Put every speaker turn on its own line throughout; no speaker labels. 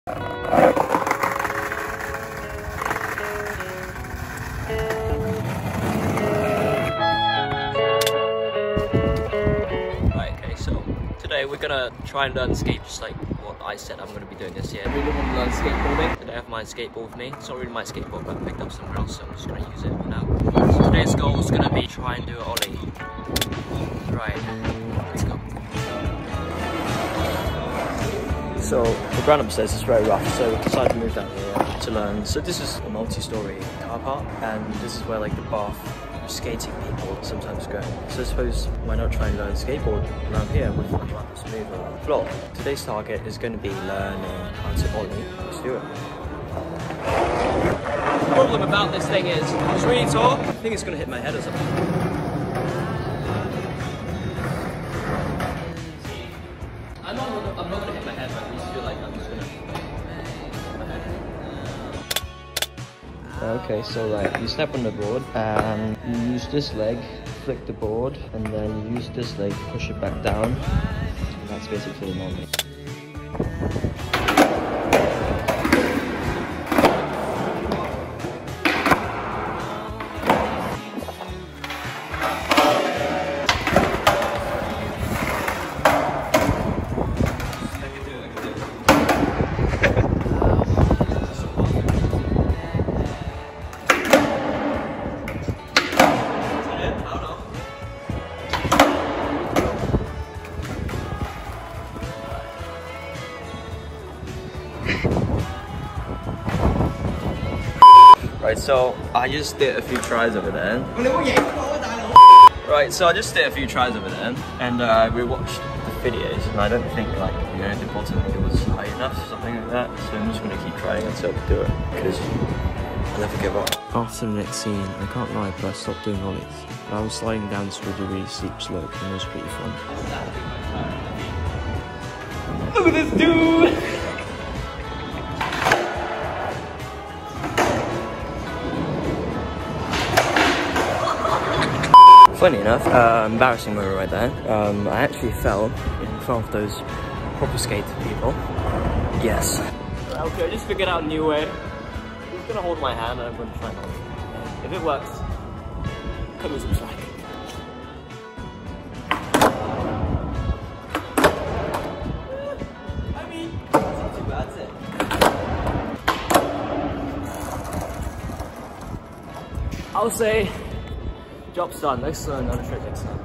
Right, okay, so today we're gonna try and learn skate just like what I said I'm gonna be doing this year. I really want to learn skateboarding. Today I have my skateboard with me. It's not really my skateboard, but I picked up somewhere else, so I'm just gonna use it for now. So today's goal is gonna be try and do an ollie. Right, let's go. So the ground upstairs is very rough, so we decided to move down here to learn. So this is a multi-story car park, and this is where like the bath skating people sometimes go. So I suppose why not try and learn skateboard around here with like a smooth floor. Today's target is going to be learning how to ollie. Let's do it. The problem about this thing is it's really tall. I think it's going to hit my head or something. I'm not going to hit my head, but I just feel like I'm just going to hit my head. Okay, so like you step on the board and you use this leg, flick the board, and then you use this leg, push it back down. And that's basically an ollie. Right, so I just did a few tries over there. Right, so I just did a few tries over there, and we watched the videos, and I don't think like the bottom it was high enough, something like that. So I'm just gonna keep trying until I do it, because I'll never give up. After the next scene, I can't lie, but I stopped doing ollies. I was sliding down through the really steep slope, and it was pretty fun. Look at this dude! Funny enough, embarrassing moment right there. I actually fell in front of those proper skate people. Yes. Okay, I just figured out a new way. I'm just gonna hold my hand and I'm gonna try and hold it. If it works, come with some slack. I mean, it's not too bad, is it? I'll say, job's done. Let's learn another trick next time.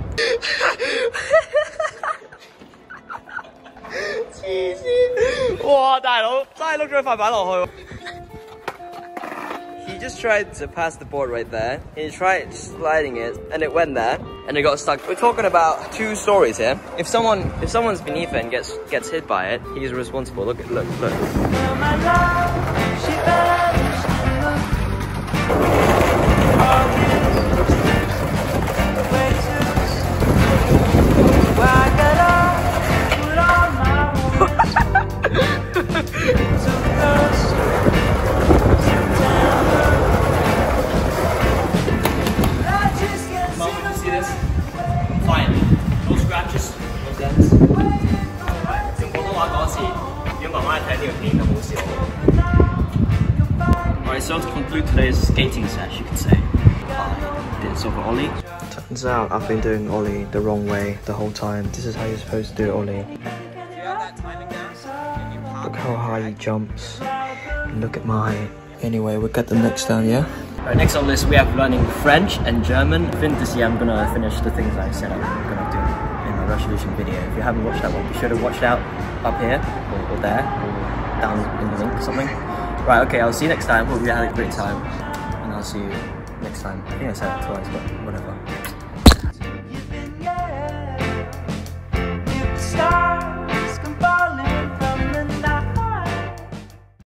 He just tried to pass the board right there. He tried sliding it, and it went there, and it got stuck. We're talking about two stories here. If someone's beneath it and gets hit by it, he's responsible. Look. Alright, so to conclude today's skating sesh, you could say, I did sort of ollie. Turns out I've been doing ollie the wrong way the whole time. This is how you're supposed to do ollie. Look how high he jumps. And look at my... Anyway, we'll get the next down, yeah? Alright, next on the list we have learning French and German. I think this year I'm gonna finish the things I said I'm gonna do in my resolution video. If you haven't watched that one, be sure to watch it out up here, or there, or down in the link or something. Right, okay, I'll see you next time. Hope you had a great time. And I'll see you next time. I think I said it twice, but whatever.